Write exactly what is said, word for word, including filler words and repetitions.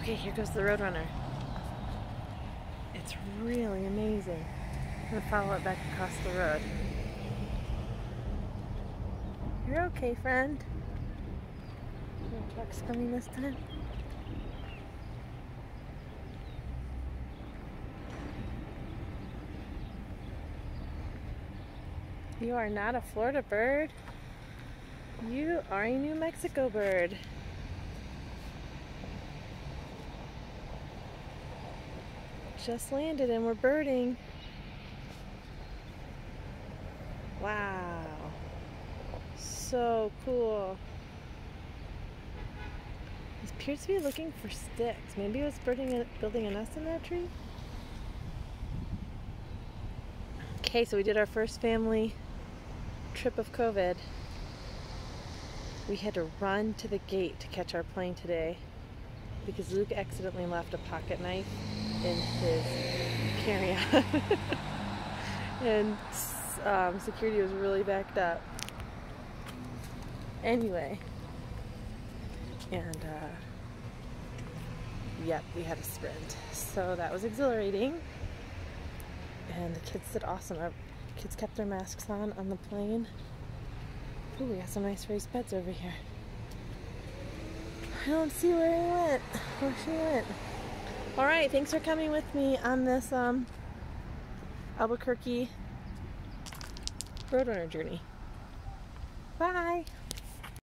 Okay, here goes the Roadrunner. It's really amazing. I'm gonna follow it back across the road. You're okay, friend. No truck's coming this time. You are not a Florida bird. You are a New Mexico bird. Just landed and we're birding. Wow. So cool. It appears to be looking for sticks. Maybe it was birding a, building a nest in that tree. Okay, so we did our first family trip of COVID. We had to run to the gate to catch our plane today because Luke accidentally left a pocket knife in his carry-on. And um, security was really backed up. Anyway, and uh, yep, we had a sprint. So that was exhilarating. And the kids did awesome. Our kids kept their masks on on the plane. Ooh, we got some nice raised beds over here. I don't see where he went. Where she went. Alright, thanks for coming with me on this um, Albuquerque Roadrunner journey. Bye!